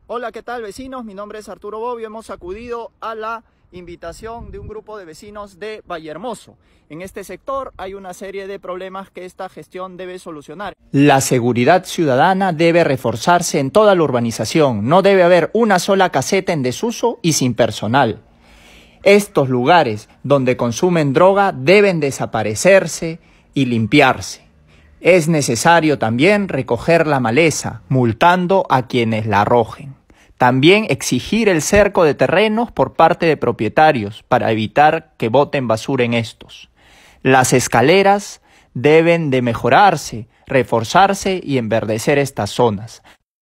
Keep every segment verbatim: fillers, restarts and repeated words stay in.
Hola, ¿qué tal, vecinos? Mi nombre es Arturo Bobbio. Hemos acudido a la invitación de un grupo de vecinos de Vallehermoso. En este sector hay una serie de problemas que esta gestión debe solucionar. La seguridad ciudadana debe reforzarse en toda la urbanización. No debe haber una sola caseta en desuso y sin personal. Estos lugares donde consumen droga deben desaparecerse y limpiarse. Es necesario también recoger la maleza, multando a quienes la arrojen. También exigir el cerco de terrenos por parte de propietarios para evitar que boten basura en estos. Las escaleras deben de mejorarse, reforzarse y enverdecer estas zonas.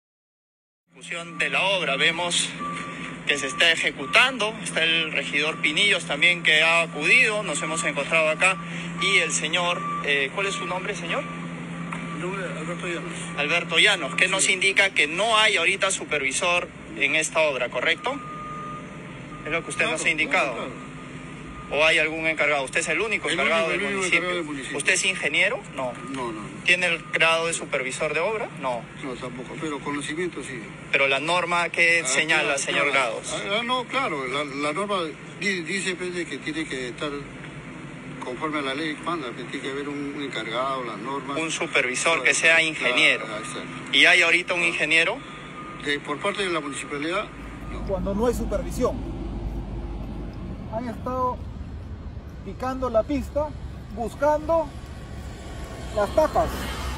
De la obra vemos que se está ejecutando, está el regidor Pinillos también que ha acudido, nos hemos encontrado acá, y el señor, eh, ¿cuál es su nombre, señor? Alberto Llanos. Alberto Llanos, que nos indica que no hay ahorita supervisor en esta obra, ¿correcto? Es lo que usted Claro, nos ha indicado. claro, claro. ¿O hay algún encargado? ¿Usted es el único, El encargado, único, del el único municipio? encargado del municipio. ¿Usted es ingeniero? No. No, no, ¿Tiene el grado de supervisor de obra? No. no, tampoco, pero conocimiento sí. Pero la norma que Ah, señala, claro, señor claro. Gados. Ah, no, claro, la, la norma di- dice pues, de que tiene que estar conforme a la ley, manda, que tiene que haber un, un encargado, las normas. Un supervisor Claro, que sea ingeniero. claro, exacto. ¿Y hay ahorita un ingeniero? De- por parte de la municipalidad, no. Cuando no hay supervisión. Han estado picando la pista, buscando las tapas.